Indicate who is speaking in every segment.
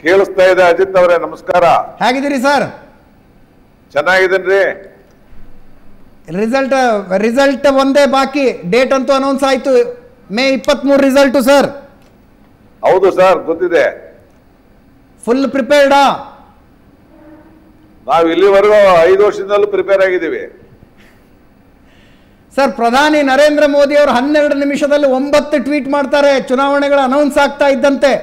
Speaker 1: ಕೇಳಿಸ್ತಾ ಇದೆ ಅಜಿತ್ ಅವರೇ, ನಮಸ್ಕಾರ.
Speaker 2: ಹೇಗಿದ್ದೀರಿ ಸರ್?
Speaker 1: ಚೆನ್ನಾಗಿದ್ದೀನ್ರಿ.
Speaker 2: ರಿಸಲ್ಟ್ ಒಂದೇ ಬಾಕಿ, ಡೇಟ್ ಅಂತೂ ಅನೌನ್ಸ್ ಆಯ್ತು, ಮೇ 23 ರಿಸಲ್ಟು ಸರ್.
Speaker 1: ಹೌದು ಸರ್, ಗೊತ್ತಿದೆ.
Speaker 2: ಫುಲ್ ಪ್ರಿಪೇರ್ಡಾ?
Speaker 1: ನಾವು ಇಲ್ಲಿವರೆಗೂ 5 ವರ್ಷದಿಂದಲೂ ಪ್ರಿಪೇರ್ ಆಗಿದ್ದೀವಿ
Speaker 2: ಸರ್. ಪ್ರಧಾನಿ ನರೇಂದ್ರ ಮೋದಿ ಅವರು 12 ನಿಮಿಷದಲ್ಲಿ 9 ಟ್ವೀಟ್ ಮಾಡ್ತಾರೆ ಚುನಾವಣೆಗಳು ಅನೌನ್ಸ್ ಆಗ್ತಾ ಇದ್ದಂತೆ.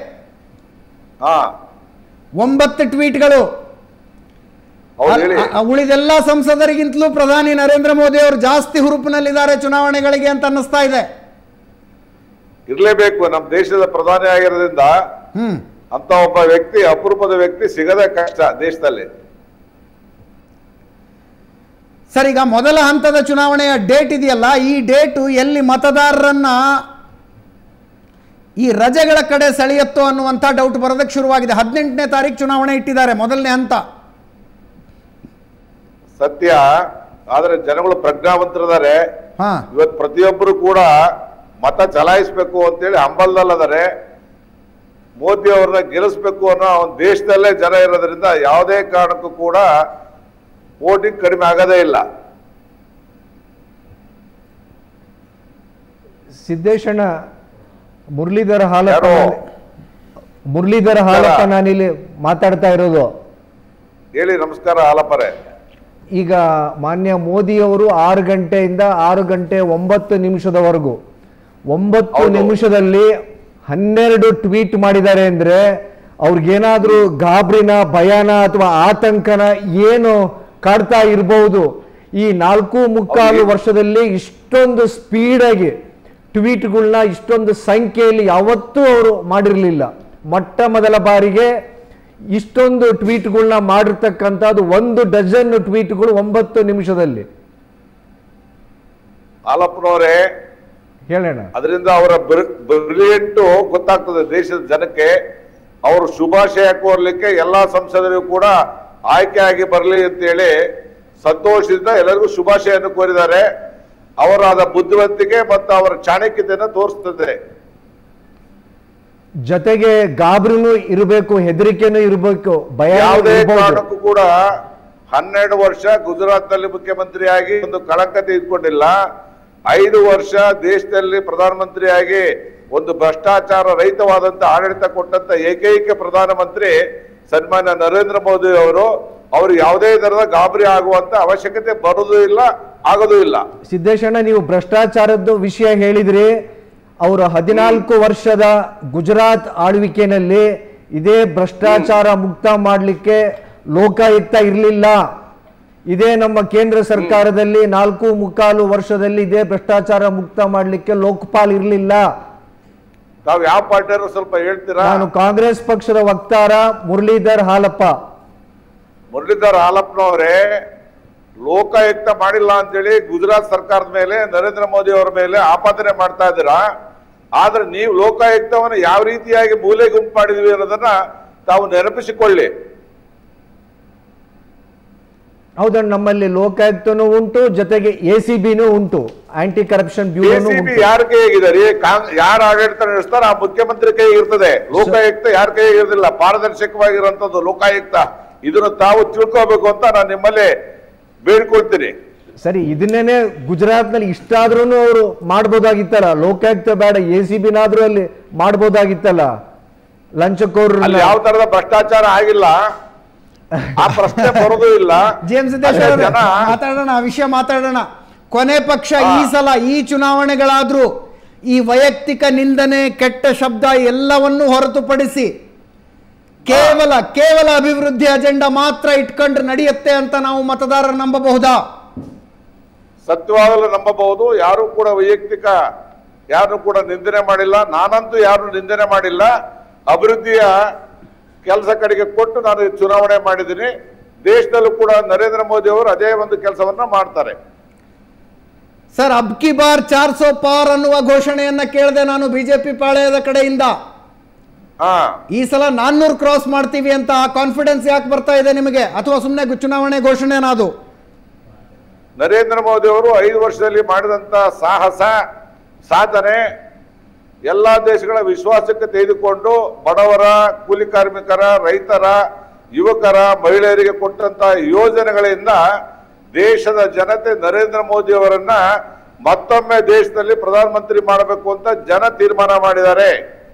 Speaker 2: 9 ಟ್ವೀಟ್ಗಳು. ಉಳಿದೆಲ್ಲ ಸಂಸದರಿಗಿಂತಲೂ ಪ್ರಧಾನಿ ನರೇಂದ್ರ ಮೋದಿ ಅವರು ಜಾಸ್ತಿ ಹುರುಪಿನಲ್ಲಿದ್ದಾರೆ ಚುನಾವಣೆಗಳಿಗೆ ಅಂತ ಅನ್ನಿಸ್ತಾ ಇದೆ.
Speaker 1: ಇರ್ಲೇಬೇಕು, ನಮ್ಮ ದೇಶದ ಪ್ರಧಾನಿ ಆಗಿರೋದ್ರಿಂದ ಅಂತ ಒಬ್ಬ ವ್ಯಕ್ತಿ, ಅಪರೂಪದ ವ್ಯಕ್ತಿ ಸಿಗದೆ ಕಷ್ಟ ದೇಶದಲ್ಲಿ.
Speaker 2: ಸರ್, ಈಗ ಮೊದಲ ಹಂತದ ಚುನಾವಣೆಯ ಡೇಟ್ ಇದೆಯಲ್ಲ, ಈ ಡೇಟು ಎಲ್ಲಿ ಮತದಾರರನ್ನ ಈ ರಜೆಗಳ ಕಡೆ ಸೆಳೆಯತ್ತೋ ಅನ್ನುವಂಥ ಡೌಟ್ ಬರೋದಕ್ಕೆ ಶುರುವಾಗಿದೆ. 18ನೇ ತಾರೀಕು ಚುನಾವಣೆ ಇಟ್ಟಿದ್ದಾರೆ, ಮೊದಲನೇ ಹಂತ.
Speaker 1: ಸತ್ಯ, ಆದ್ರೆ ಜನಗಳು ಪ್ರಜ್ಞಾವಂತರಿದ್ದಾರೆ. ಇವತ್ತು ಪ್ರತಿಯೊಬ್ಬರು ಕೂಡ ಮತ ಚಲಾಯಿಸಬೇಕು ಅಂತೇಳಿ ಹಂಬಲದಲ್ಲದಾರೆ. ಮೋದಿ ಅವ್ರನ್ನ ಗೆಲ್ಲಿಸ್ಬೇಕು ಅನ್ನೋ ಒಂದು ದೇಶದಲ್ಲೇ ಜನ ಇರೋದ್ರಿಂದ ಯಾವುದೇ ಕಾರಣಕ್ಕೂ ಕೂಡ ವೋಟಿಂಗ್ ಕಡಿಮೆ ಆಗೋದೇ ಇಲ್ಲ.
Speaker 3: ಸಿದ್ದೇಶಣ್ಣ, ಮುರಳೀಧರ ಹಾಲಪ್ಪ ನಾನಿಲ್ಲಿ ಮಾತಾಡ್ತಾ ಇರೋದು.
Speaker 1: ಹೇಳಿ. ನಮಸ್ಕಾರ ಹಾಲಪ್ಪರೇ.
Speaker 3: ಈಗ ಮಾನ್ಯ ಮೋದಿಯವರು 6 ಗಂಟೆಯಿಂದ 6 ಗಂಟೆ 9 ನಿಮಿಷದವರೆಗೂ 9 ನಿಮಿಷದಲ್ಲಿ 12 ಟ್ವೀಟ್ ಮಾಡಿದ್ದಾರೆ ಅಂದ್ರೆ ಅವ್ರಿಗೇನಾದ್ರೂ ಗಾಬರಿನ, ಭಯನ ಅಥವಾ ಆತಂಕನ ಏನು ಕಾಡ್ತಾ ಇರಬಹುದು? ಈ 4.25 ವರ್ಷದಲ್ಲಿ ಇಷ್ಟೊಂದು ಸ್ಪೀಡಾಗಿ ಟ್ವೀಟ್ಗಳನ್ನ ಇಷ್ಟೊಂದು ಸಂಖ್ಯೆಯಲ್ಲಿ ಯಾವತ್ತೂ ಅವರು ಮಾಡಿರಲಿಲ್ಲ. ಮೊಟ್ಟ ಮೊದಲ ಬಾರಿಗೆ ಇಷ್ಟೊಂದು ಟ್ವೀಟ್ಗಳನ್ನ ಮಾಡಿರ್ತಕ್ಕಂಥದ್ದು 1 ಡಜನ್ ಟ್ವೀಟ್ಗಳು 9 ನಿಮಿಷದಲ್ಲಿ.
Speaker 1: ಹಾಲಪ್ಪನವರೇ
Speaker 3: ಹೇಳೋಣ.
Speaker 1: ಅದರಿಂದ ಅವರ ಬ್ರಿಲಿಯಂಟು ಗೊತ್ತಾಗ್ತದೆ ದೇಶದ ಜನಕ್ಕೆ. ಅವರು ಶುಭಾಶಯ ಕೋರ್ಲಿಕ್ಕೆ ಎಲ್ಲಾ ಸಂಸದರಿಗೂ ಕೂಡ ಆಯ್ಕೆ ಆಗಿ ಬರಲಿ ಅಂತೇಳಿ ಸಂತೋಷದಿಂದ ಎಲ್ಲರಿಗೂ ಶುಭಾಶಯವನ್ನು ಕೋರಿದ್ದಾರೆ. ಅವರಾದ ಬುದ್ಧಿವಂತಿಕೆ ಮತ್ತು ಅವರ ಚಾಣಕ್ಯತೆಯನ್ನು ತೋರಿಸ್ತದೆ.
Speaker 3: ಜೊತೆಗೆ ಗಾಬರಿನೂ ಇರಬೇಕು, ಹೆದರಿಕೆನೂ ಇರಬೇಕು, ಭಯ.
Speaker 1: ಯಾವುದೇ ಕಾರಣಕ್ಕೂ ಕೂಡ 12 ವರ್ಷ ಗುಜರಾತ್ ನಲ್ಲಿ ಮುಖ್ಯಮಂತ್ರಿಯಾಗಿ ಒಂದು ಕಳಂಕ ತೆಗೆದುಕೊಂಡಿಲ್ಲ. 5 ವರ್ಷ ದೇಶದಲ್ಲಿ ಪ್ರಧಾನಮಂತ್ರಿಯಾಗಿ ಒಂದು ಭ್ರಷ್ಟಾಚಾರ ರಹಿತವಾದಂತ ಆಡಳಿತ ಕೊಟ್ಟಂತ ಏಕೈಕ ಪ್ರಧಾನಮಂತ್ರಿ ಸನ್ಮಾನ್ಯ ನರೇಂದ್ರ ಮೋದಿ ಅವರು. ಅವ್ರಿಗೆ ಯಾವುದೇ ತರಹದ ಗಾಬರಿ ಆಗುವಂತ ಅವಶ್ಯಕತೆ ಬರೋದು ಇಲ್ಲ, ಆಗೋದು ಇಲ್ಲ.
Speaker 3: ಸಿದ್ದೇಶಣ್ಣ, ನೀವು ಭ್ರಷ್ಟಾಚಾರದ ವಿಷಯ ಹೇಳಿದ್ರಿ. ಅವರು 14 ವರ್ಷದ ಗುಜರಾತ್ ಆಳ್ವಿಕೆಯಲ್ಲಿ ಇದೇ ಭ್ರಷ್ಟಾಚಾರ ಮುಕ್ತ ಮಾಡಲಿಕ್ಕೆ ಲೋಕಾಯುಕ್ತ ಇರಲಿಲ್ಲ. ಇದೇ ನಮ್ಮ ಕೇಂದ್ರ ಸರ್ಕಾರದಲ್ಲಿ 4.25 ವರ್ಷದಲ್ಲಿ ಇದೇ ಭ್ರಷ್ಟಾಚಾರ ಮುಕ್ತ ಮಾಡಲಿಕ್ಕೆ ಲೋಕಪಾಲ್ ಇರಲಿಲ್ಲ.
Speaker 1: ತಾವು ಯಾವ ಪಾರ್ಟಿಯವರು ಸ್ವಲ್ಪ ಹೇಳ್ತೀರಾ?
Speaker 3: ನಾನು ಕಾಂಗ್ರೆಸ್ ಪಕ್ಷದ ವಕ್ತಾರ ಮುರಳೀಧರ್ ಹಾಲಪ್ಪ.
Speaker 1: ಮುರಳೀಧರ್ ಹಾಲಪ್ಪನವರೇ, ಲೋಕಾಯುಕ್ತ ಮಾಡಿಲ್ಲ ಅಂತೇಳಿ ಗುಜರಾತ್ ಸರ್ಕಾರದ ಮೇಲೆ, ನರೇಂದ್ರ ಮೋದಿ ಅವರ ಮೇಲೆ ಆಪಾದನೆ ಮಾಡ್ತಾ ಇದ್ದೀರಾ. ಆದ್ರೆ ನೀವು ಲೋಕಾಯುಕ್ತವನ್ನು ಯಾವ ರೀತಿಯಾಗಿ ಮೂಲೆ ಗುಂಪು ಮಾಡಿದ್ವಿ ಅನ್ನೋದನ್ನ ತಾವು ನೆನಪಿಸಿಕೊಳ್ಳಿ.
Speaker 3: ಹೌದಣ್ಣ, ನಮ್ಮಲ್ಲಿ ಲೋಕಾಯುಕ್ತನೂ ಉಂಟು, ಜೊತೆಗೆ ACBನೂ ಉಂಟು, ಆಂಟಿ ಕರಪ್ಷನ್ ಬ್ಯೂರೋನೂ ಉಂಟು.
Speaker 1: ಯಾರ ಕೈಗಿದ್ದಾರೆ? ಯಾರು ಆಡಳಿತ ನಡೆಸ್ತಾರೆ ಆ ಮುಖ್ಯಮಂತ್ರಿ ಕೈ ಇರ್ತದೆ. ಲೋಕಾಯುಕ್ತ ಯಾರ ಕೈ ಇರೋದಿಲ್ಲ. ಪಾರದರ್ಶಕವಾಗಿರುವಂತದ್ದು ಲೋಕಾಯುಕ್ತ. ಇದನ್ನು ತಾವು ತಿಳ್ಕೋಬೇಕು ಅಂತ ನಾನು ನಿಮ್ಮಲ್ಲಿ ಬೇಡ್ಕೊಳ್ತೀನಿ.
Speaker 3: ಸರಿ, ಇದನ್ನೇನೆ ಗುಜರಾತ್ ನಲ್ಲಿ ಇಷ್ಟಾದ್ರೂ ಅವರು ಮಾಡ್ಬೋದಾಗಿತ್ತಲ್ಲ. ಲೋಕಾಯುಕ್ತ ಬೇಡ, ACBನಾದ್ರೂ ಅಲ್ಲಿ ಮಾಡ್ಬೋದಾಗಿತ್ತಲ್ಲ. ಲಂಚಕೋರರು
Speaker 1: ಯಾವ ತರದ ಭ್ರಷ್ಟಾಚಾರ ಆಗಿಲ್ಲ, ಆ ಪ್ರಶ್ನೆ ಬರೋದು ಇಲ್ಲ.
Speaker 2: ಮಾತಾಡೋಣ, ಆ ವಿಷಯ ಮಾತಾಡೋಣ. ಕೊನೆ ಪಕ್ಷ ಈ ಸಲ ಈ ಚುನಾವಣೆಗಳಾದ್ರೂ ಈ ವೈಯಕ್ತಿಕ ನಿಂದನೆ, ಕೆಟ್ಟ ಶಬ್ದ ಎಲ್ಲವನ್ನೂ ಹೊರತುಪಡಿಸಿ ಕೇವಲ ಅಭಿವೃದ್ಧಿ ಅಜೆಂಡಾ ಮಾತ್ರ ಇಟ್ಕೊಂಡ್ರೆ ನಡೆಯುತ್ತೆ ಅಂತ ನಾವು ಮತದಾರರು ನಂಬಬಹುದಾ?
Speaker 1: ಸತ್ಯವಾಗಲು ನಂಬಬಹುದು. ಯಾರು ಕೂಡ ವೈಯಕ್ತಿಕ ಯಾರು ಕೂಡ ನಿಂದನೆ ಮಾಡಿಲ್ಲ. ನಾನಂತೂ ಯಾರು ನಿಂದನೆ ಮಾಡಿಲ್ಲ. ಅಭಿವೃದ್ಧಿಯ ಕೆಲಸ ಕಡೆಗೆ ಕೊಟ್ಟು ನಾನು ಚುನಾವಣೆ ಮಾಡಿದ್ದೀನಿ. ದೇಶದಲ್ಲೂ ಕೂಡ ನರೇಂದ್ರ ಮೋದಿ ಅವರು ಅದೇ ಒಂದು ಕೆಲಸವನ್ನ ಮಾಡ್ತಾರೆ.
Speaker 2: ಸರ್, ಅಬ್ ಕಿ ಬಾರ್ 400 ಪಾರ್ ಅನ್ನುವ ಘೋಷಣೆಯನ್ನ ಕೇಳಿದೆ ನಾನು ಬಿಜೆಪಿ ಪಾಳೆಯದ ಕಡೆಯಿಂದ. ಈ ಸಲ 400 ಕ್ರಾಸ್ ಮಾಡ್ತೀವಿ ಅಂತ ಕಾನ್ಫಿಡೆನ್ಸ್ ಯಾಕೆ ಬರ್ತಾ ಇದೆ ನಿಮಗೆ? ಅಥವಾ ಸುಮ್ಮನೆ ಚುನಾವಣೆ ಘೋಷಣೆನಾದು?
Speaker 1: ನರೇಂದ್ರ ಮೋದಿ ಅವರು 5 ವರ್ಷದಲ್ಲಿ ಮಾಡಿದಂತ ಸಾಹಸ, ಸಾಧನೆ ಎಲ್ಲಾ ದೇಶಗಳ ವಿಶ್ವಾಸಕ್ಕೆ ತೆಗೆದುಕೊಂಡು ಬಡವರ, ಕೂಲಿ ಕಾರ್ಮಿಕರ, ರೈತರ, ಯುವಕರ, ಮಹಿಳೆಯರಿಗೆ ಕೊಟ್ಟಂತ ಯೋಜನೆಗಳಿಂದ ದೇಶದ ಜನತೆ ನರೇಂದ್ರ ಮೋದಿ ಅವರನ್ನ ಮತ್ತೊಮ್ಮೆ ದೇಶದಲ್ಲಿ ಪ್ರಧಾನಮಂತ್ರಿ ಮಾಡಬೇಕು ಅಂತ ಜನ ತೀರ್ಮಾನ ಮಾಡಿದ್ದಾರೆ.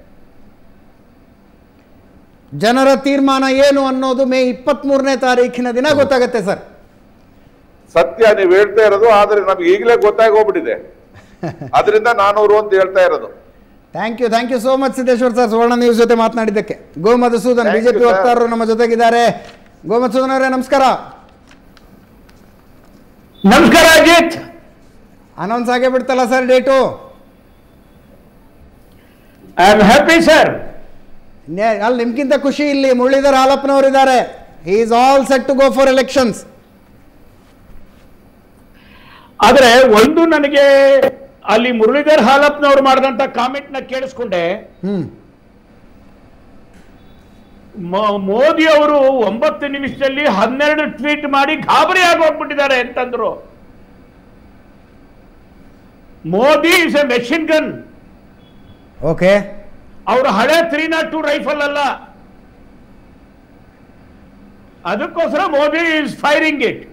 Speaker 2: ಜನರ ತೀರ್ಮಾನ ಏನು ಅನ್ನೋದು ಮೇ 23ನೇ ತಾರೀಖಿನ ದಿನ ಗೊತ್ತಾಗುತ್ತೆ ಸರ್.
Speaker 1: ಸತ್ಯ ನೀವು ಹೇಳ್ತಾ ಇರೋದು, ಆದ್ರೆ ನಮ್ಗೆ ಈಗಲೇ ಗೊತ್ತಾಗಿ ಹೋಗ್ಬಿಟ್ಟಿದೆ. ಅದರಿಂದ 400 ಅಂತ ಹೇಳ್ತಾ ಇರೋದು.
Speaker 2: Thank you so much Siddeshwar sir, Suvarna news ಜೊತೆ ಮಾತನಾಡಿದ್ದಕ್ಕೆ. ಗೋ ಮಧುಸೂದನ್ ಬಿಜೆಪಿ ವಕ್ತಾರರು ನಮ್ಮ ಜೊತೆಗಿದ್ದಾರೆ. ಗೋ ಮಧುಸೂದನ್ ಅವರೇ ನಮಸ್ಕಾರ.
Speaker 4: ನಮಸ್ಕಾರ ಅಜಿತ್.
Speaker 2: ಅನೌನ್ಸ್ ಆಗೇ ಬಿಡ್ತಲ್ಲ sir date?
Speaker 4: I am happy sir.
Speaker 2: ಅಲ್ಲಿ ನಿಮ್ಗಿಂತ ಖುಷಿ ಇಲ್ಲಿ ಮುರಳೀಧರ್ ಹಾಲಪ್ಪನವರು ಇದ್ದಾರೆ. He is all set to go for elections.
Speaker 4: ಆದ್ರೆ ಒಂದು ನನಗೆ ಅಲ್ಲಿ ಮುರಳೀಧರ್ ಹಾಲಪ್ಪನವರು ಮಾಡಿದಂತ ಕಾಮೆಂಟ್ ನ ಕೇಳಿಸ್ಕೊಂಡೆ. ಮೋದಿ ಅವರು 9 ನಿಮಿಷದಲ್ಲಿ 12 ಟ್ವೀಟ್ ಮಾಡಿ ಗಾಬರಿ ಆಗೋಗ್ಬಿಟ್ಟಿದ್ದಾರೆ ಅಂತಂದ್ರು. Modi is a machine gun.
Speaker 2: Okay,
Speaker 4: ಅವರು ಹಳೆ 302 ರೈಫಲ್ ಅಲ್ಲ, ಅದಕ್ಕೋಸ್ಕರ ಮೋದಿ ಇಸ್ ಫೈರಿಂಗ್ ಇಟ್.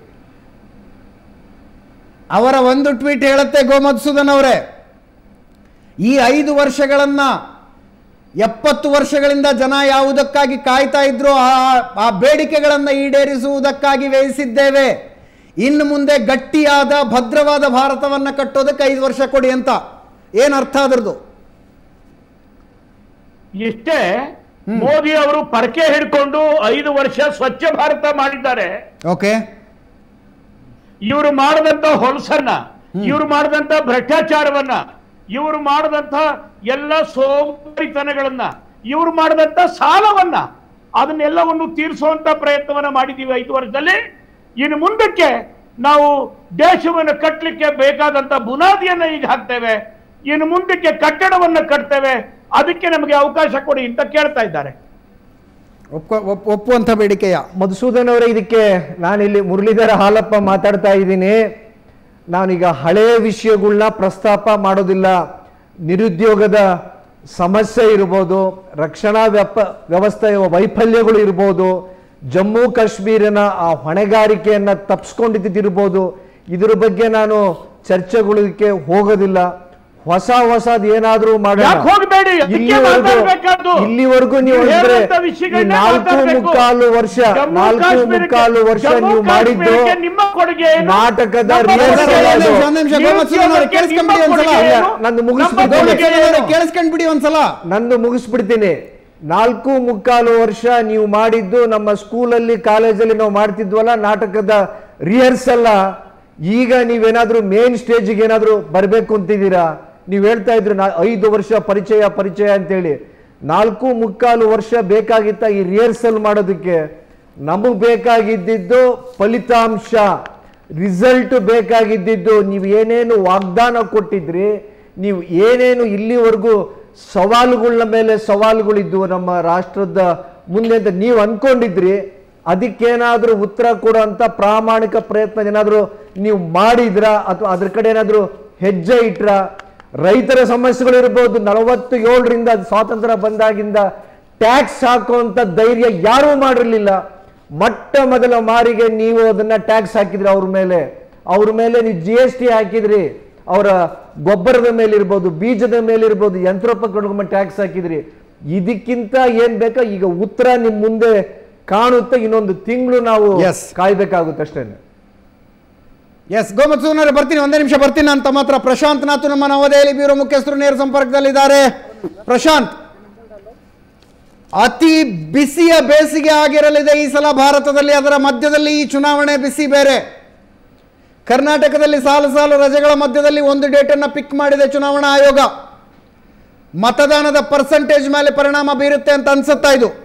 Speaker 2: ಅವರ ಒಂದು ಟ್ವೀಟ್ ಹೇಳುತ್ತೆ ಗೋ ಮಧುಸೂದನ್ ಅವರೇ, ಈ 5 ವರ್ಷಗಳನ್ನ 70 ವರ್ಷಗಳಿಂದ ಜನ ಯಾವುದಕ್ಕಾಗಿ ಕಾಯ್ತಾ ಇದ್ರು ಆ ಬೇಡಿಕೆಗಳನ್ನು ಈಡೇರಿಸುವುದಕ್ಕಾಗಿ ವ್ಯಯಿಸಿದ್ದೇವೆ. ಇನ್ನು ಮುಂದೆ ಗಟ್ಟಿಯಾದ ಭದ್ರವಾದ ಭಾರತವನ್ನ ಕಟ್ಟೋದಕ್ಕೆ 5 ವರ್ಷ ಕೊಡಿ ಅಂತ. ಏನ್ ಅರ್ಥ ಅದರದು?
Speaker 4: ಇಷ್ಟೇ. ಮೋದಿ ಅವರು ಪರಕೆ ಹಿಡ್ಕೊಂಡು 5 ವರ್ಷ ಸ್ವಚ್ಛ ಭಾರತ ಮಾಡಿದ್ದಾರೆ.
Speaker 2: ಓಕೆ,
Speaker 4: ಇವರು ಮಾಡದಂತ ಹೊಲಸನ್ನ, ಇವರು ಮಾಡದಂತ ಭ್ರಷ್ಟಾಚಾರವನ್ನ, ಇವರು ಮಾಡದಂತ ಎಲ್ಲ ಸೋಮಾರಿತನಗಳನ್ನ, ಇವರು ಮಾಡದಂತ ಸಾಲವನ್ನ, ಅದನ್ನೆಲ್ಲವನ್ನು ತೀರಿಸುವಂತ ಪ್ರಯತ್ನವನ್ನ ಮಾಡಿದೀವಿ 5 ವರ್ಷದಲ್ಲಿ. ಇನ್ನು ಮುಂದಕ್ಕೆ ನಾವು ದೇಶವನ್ನು ಕಟ್ಟಲಿಕ್ಕೆ ಬೇಕಾದಂತ ಬುನಾದಿಯನ್ನ ಈಗ ಹಾಕ್ತೇವೆ. ಇನ್ನು ಮುಂದಕ್ಕೆ ಕಟ್ಟಡವನ್ನ ಕಟ್ತೇವೆ. ಅದಕ್ಕೆ ನಮಗೆ ಅವಕಾಶ ಕೊಡಿ ಅಂತ ಕೇಳ್ತಾ ಇದ್ದಾರೆ.
Speaker 2: ಒಪ್ಪುವಂತ ಬೇಡಿಕೆಯ
Speaker 3: ಮಧುಸೂದನ್ ಅವರೇ, ಇದಕ್ಕೆ ನಾನಿಲ್ಲಿ ಮುರಳೀಧರ ಹಾಲಪ್ಪ ಮಾತಾಡ್ತಾ ಇದ್ದೀನಿ. ನಾನೀಗ ಹಳೆಯ ವಿಷಯಗಳನ್ನ ಪ್ರಸ್ತಾಪ ಮಾಡೋದಿಲ್ಲ. ನಿರುದ್ಯೋಗದ ಸಮಸ್ಯೆ ಇರ್ಬೋದು, ರಕ್ಷಣಾ ವ್ಯವಸ್ಥೆಯ ವೈಫಲ್ಯಗಳು ಇರ್ಬೋದು, ಜಮ್ಮು ಕಾಶ್ಮೀರನ ಆ ಹೊಣೆಗಾರಿಕೆಯನ್ನ ತಪ್ಪಿಸ್ಕೊಂಡಿದ್ದಿರ್ಬೋದು, ಇದ್ರ ಬಗ್ಗೆ ನಾನು ಚರ್ಚೆಗಳಿಗೆ ಹೋಗೋದಿಲ್ಲ. ಹೊಸದು ಏನಾದ್ರೂ ಮಾಡೋಣ. ಇಲ್ಲಿವರೆಗೂ ನೀವು 4.25 ವರ್ಷ ನೀವು ಮಾಡಿದ್ದು ನಾಟಕದ ನಂದು ಮುಗಿಸ್ಬಿಡ್ತೀನಿ. 4.25 ವರ್ಷ ನೀವು ಮಾಡಿದ್ದು ನಮ್ಮ ಸ್ಕೂಲಲ್ಲಿ, ಕಾಲೇಜಲ್ಲಿ ನಾವು ಮಾಡ್ತಿದ್ವಲ್ಲ ನಾಟಕದ ರಿಹರ್ಸಲ್. ಈಗ ನೀವೇನಾದ್ರೂ ಮೇನ್ ಸ್ಟೇಜ್ಗೆ ಏನಾದ್ರೂ ಬರ್ಬೇಕು ಅಂತಿದ್ದೀರಾ? ನೀವು ಹೇಳ್ತಾ ಇದ್ರಿ 5 ವರ್ಷ ಪರಿಚಯ ಅಂತೇಳಿ. 4.25 ವರ್ಷ ಬೇಕಾಗಿತ್ತ ಈ ರಿಹರ್ಸಲ್ ಮಾಡೋದಕ್ಕೆ? ನಮಗ್ ಬೇಕಾಗಿದ್ದು ಫಲಿತಾಂಶ, ರಿಸಲ್ಟ್ ಬೇಕಾಗಿದ್ದು. ನೀವು ಏನೇನು ವಾಗ್ದಾನ ಕೊಟ್ಟಿದ್ರಿ, ನೀವು ಏನೇನು ಇಲ್ಲಿವರೆಗೂ ಸವಾಲುಗಳ ಮೇಲೆ ಸವಾಲುಗಳಿದ್ವು ನಮ್ಮ ರಾಷ್ಟ್ರದ ಮುಂದೆ ಅಂತ ನೀವು ಅನ್ಕೊಂಡಿದ್ರಿ, ಅದಕ್ಕೇನಾದ್ರೂ ಉತ್ತರ ಕೊಡುವಂತ ಪ್ರಾಮಾಣಿಕ ಪ್ರಯತ್ನ ಏನಾದ್ರೂ ನೀವು ಮಾಡಿದ್ರ ಅಥವಾ ಅದ್ರ ಕಡೆ ಏನಾದ್ರೂ ಹೆಜ್ಜೆ ಇಟ್ರ? ರೈತರ ಸಮಸ್ಯೆಗಳು ಇರಬಹುದು. 47ರಿಂದ ಸ್ವಾತಂತ್ರ್ಯ ಬಂದಾಗಿಂದ ಟ್ಯಾಕ್ಸ್ ಹಾಕುವಂತ ಧೈರ್ಯ ಯಾರೂ ಮಾಡಿರ್ಲಿಲ್ಲ. ಮೊಟ್ಟ ಮೊದಲ ಮಾರಿಗೆ ನೀವು ಅದನ್ನ ಟ್ಯಾಕ್ಸ್ ಹಾಕಿದ್ರಿ ಅವ್ರ ಮೇಲೆ ನೀವು GST ಹಾಕಿದ್ರಿ. ಅವರ ಗೊಬ್ಬರದ ಮೇಲೆ ಇರ್ಬೋದು, ಬೀಜದ ಮೇಲೆ ಇರ್ಬೋದು, ಯಂತ್ರೋಪಕರಣಗಳ ಟ್ಯಾಕ್ಸ್ ಹಾಕಿದ್ರಿ. ಇದಕ್ಕಿಂತ ಏನ್ ಬೇಕಾ? ಈಗ ಉತ್ತರ ನಿಮ್ ಮುಂದೆ ಕಾಣುತ್ತೆ. ಇನ್ನೊಂದು ತಿಂಗಳು ನಾವು ಕಾಯ್ಬೇಕಾಗುತ್ತೆ ಅಷ್ಟೇನೆ.
Speaker 2: ಎಸ್, ಗೋ ಮಧುಸೂದನ್ ಅವರೇ ಬರ್ತೀನಿ, 1 ನಿಮಿಷ ಬರ್ತೀನಿ ಅಂತ ಮಾತ್ರ. ಪ್ರಶಾಂತ್ ನಾಥ್ ನಮ್ಮ ನವದೆಹಲಿ ಬ್ಯೂರೋ ಮುಖ್ಯಸ್ಥರು ನೇರ ಸಂಪರ್ಕದಲ್ಲಿದ್ದಾರೆ. ಪ್ರಶಾಂತ್, ಅತಿ ಬಿಸಿಯ ಬೇಸಿಗೆ ಆಗಿರಲಿದೆ ಈ ಸಲ ಭಾರತದಲ್ಲಿ. ಅದರ ಮಧ್ಯದಲ್ಲಿ ಈ ಚುನಾವಣೆ ಬಿಸಿ ಬೇರೆ. ಕರ್ನಾಟಕದಲ್ಲಿ ಸಾಲು ರಜೆಗಳ ಮಧ್ಯದಲ್ಲಿ ಒಂದು ಡೇಟನ್ನು ಪಿಕ್ ಮಾಡಿದೆ ಚುನಾವಣಾ ಆಯೋಗ. ಮತದಾನದ ಪರ್ಸೆಂಟೇಜ್ ಮೇಲೆ ಪರಿಣಾಮ ಬೀರುತ್ತೆ ಅಂತ ಅನ್ಸುತ್ತಾ ಇದು?